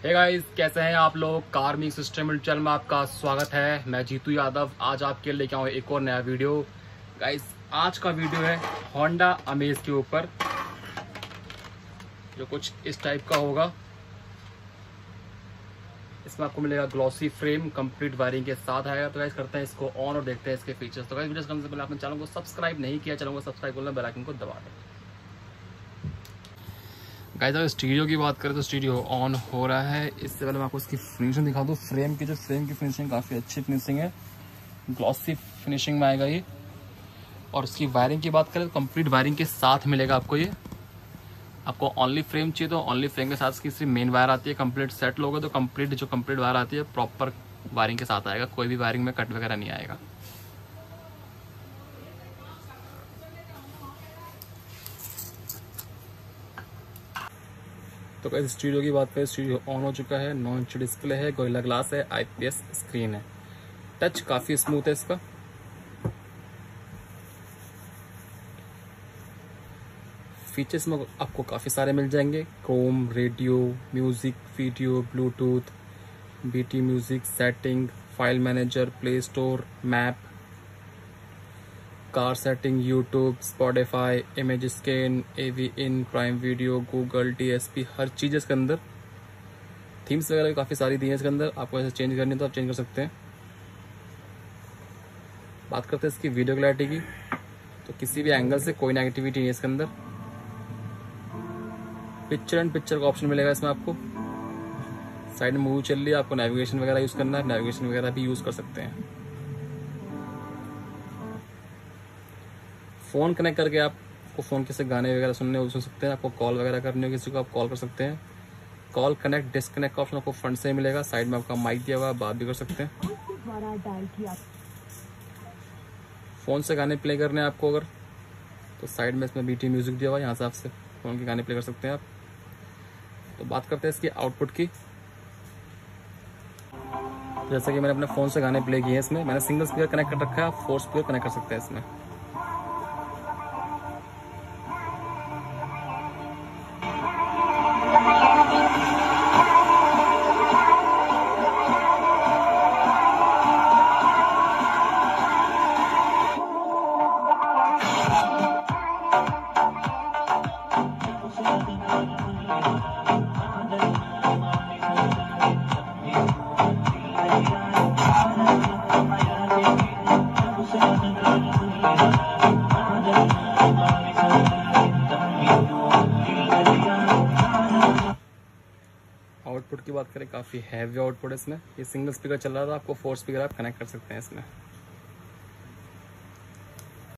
Hey guys, कैसे हैं आप लोग। कार मेकिंग सिस्टम चैनल में आपका स्वागत है। मैं जीतू यादव आज आपके लेके आऊँ एक और नया वीडियो। गाइस, आज का वीडियो है होंडा अमेज के ऊपर, जो कुछ इस टाइप का होगा। इसमें आपको मिलेगा ग्लॉसी फ्रेम, कंप्लीट वायरिंग के साथ आएगा। तो गाइस करते हैं इसको ऑन और देखते हैं इसके फीचर्स। तो गाइस वीडियो करने से पहले आपने चैनल को सब्सक्राइब नहीं किया, चैनल को सब्सक्राइब करना, बेल आइकन को दबा दें। गाइस अगर स्टीरियो की बात करें तो स्टीरियो ऑन हो रहा है। इससे पहले मैं आपको इसकी फिनिशिंग दिखा दूँ। फ्रेम की फिनिशिंग काफ़ी अच्छी फिनिशिंग है, ग्लॉसी फिनिशिंग में आएगा ये। और इसकी वायरिंग की बात करें तो कंप्लीट वायरिंग के साथ मिलेगा आपको ये। आपको ओनली फ्रेम चाहिए तो ओनली फ्रेम के साथ इसकी मेन वायर आती है। कंप्लीट सेट लोगे तो कंप्लीट वायर आती है प्रॉपर वायरिंग के साथ आएगा। कोई भी वायरिंग में कट वगैरह नहीं आएगा। तो कैसे स्टीरियो की बात करें, स्टीरियो ऑन हो चुका है। नॉच डिस्प्ले है, गोरिल्ला ग्लास है, आईपीएस स्क्रीन है। टच काफी स्मूथ है इसका। फीचर्स में आपको काफी सारे मिल जाएंगे। Chrome, radio, music, video, Bluetooth, BT music, setting, file manager, Play Store, map, car setting, YouTube, Spotify, image scan, AV in, Prime Video, Google, DSP, हर चीज़ इसके अंदर। थीम्स वगैरह काफ़ी सारी दी है इसके अंदर। आपको ऐसे चेंज करनी है तो आप चेंज कर सकते हैं। बात करते हैं इसकी वीडियो क्लैरिटी की, तो किसी भी एंगल से कोई नेगेटिविटी नहीं है इसके अंदर। पिक्चर एंड पिक्चर का ऑप्शन मिलेगा इसमें आपको। साइड में मूवी चल रही है, आपको नेविगेशन वगैरह यूज़ करना है, नेविगेशन वगैरह भी यूज़ कर सकते हैं। फ़ोन कनेक्ट करके आपको फ़ोन के से गाने वगैरह सुनने हो सुन सकते हैं। आपको कॉल वगैरह करनी हो किसी को, आप कॉल कर सकते हैं। कॉल कनेक्ट डिस्कनेक्ट का ऑप्शन आपको फ्रंट से मिलेगा। साइड में आपका माइक दिया हुआ है, बात भी कर सकते हैं। फ़ोन से गाने प्ले करने हैं आपको अगर, तो साइड में इसमें बीटी म्यूजिक दिया हुआ है, यहाँ से आपसे फ़ोन के गाने प्ले कर सकते हैं आप। तो बात करते हैं इसकी आउटपुट की। जैसा कि मैंने अपने फ़ोन से गाने प्ले किए हैं, इसमें मैंने सिंगल स्पीकर कनेक्ट कर रखा है। आप 4 स्पीकर कनेक्ट कर सकते हैं इसमें। आउटपुट की बात करें, काफ़ी हैवी आउटपुट है इसमें। ये सिंगल स्पीकर चल रहा था, आपको 4 स्पीकर आप कनेक्ट कर सकते हैं इसमें।